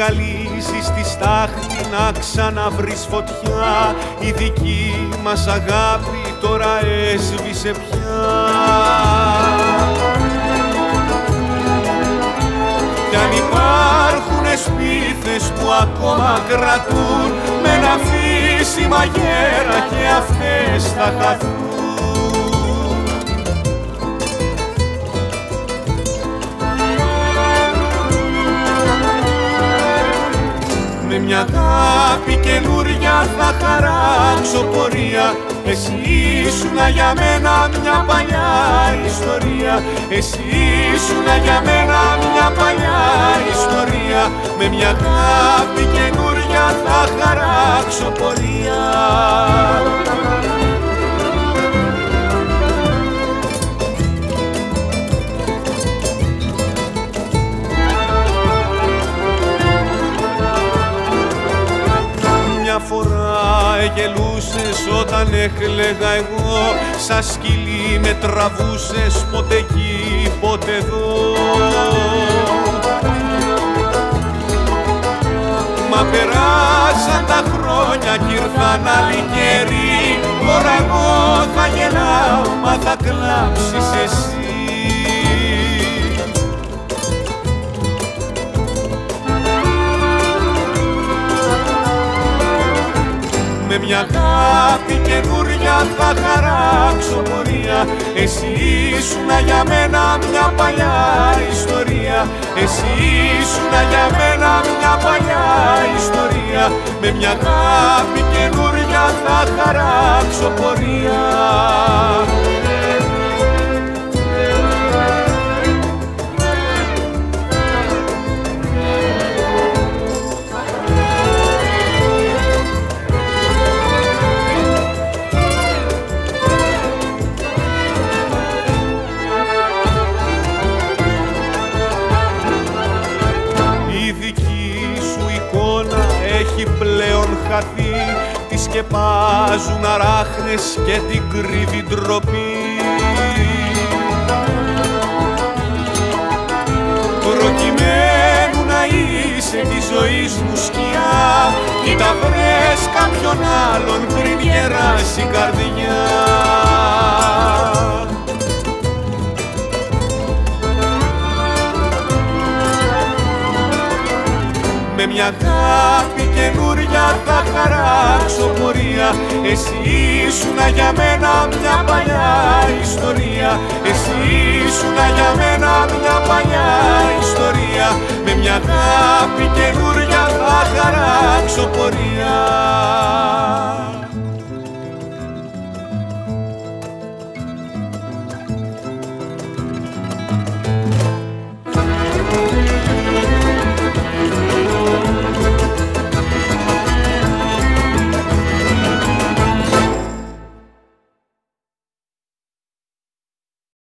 σκαλίζεις στη στάχτη να ξαναβρεις φωτιά. Η δική μας αγάπη τώρα έσβησε πια. Κι αν υπάρχουνε σπίθες που ακόμα κρατούν με ένα φύσιμα γέρα και αυτές θα χαθούν. Με μια αγάπη καινούρια θα χαράξω πορεία. Εσύ ήσουνα για μένα μια παλιά ιστορία. Εσύ ήσουνα για μένα μια παλιά ιστορία. Με μια αγάπη καινούρια θα χαράξω πορεία. Μια φορά εγελούσες όταν έκλαιγα εγώ, σαν σκυλί με τραβούσες ποτέ εκεί ποτέ εδώ. Μα περάσαν τα χρόνια κι ήρθαν άλλοι καιροί. Τώρα εγώ θα γελάω μα θα κλάψεις εσύ. Με μια αγάπη καινούρια θα χαράξω πορεία. Εσύ ήσουνα για μένα μια παλιά ιστορία. Εσύ ήσουνα για μένα μια παλιά ιστορία. Με μια αγάπη καινούρια θα χαράξω πορεία. Έχει πλέον χαθεί, τη σκεπάζουν αράχνες και την κρύβει ντροπή. Προκειμένου να είσαι της ζωής μου σκιά, κοίτα βρες κάποιον άλλον πριν γεράσει η καρδιά. Με μια αγάπη καινούρια θα χαράξω πορεία. Εσύ ήσουνα για μένα μια παλιά ιστορία. Εσύ ήσουνα για μένα μια παλιά ιστορία. Με μια αγάπη καινούρια θα χαράξω πορεία.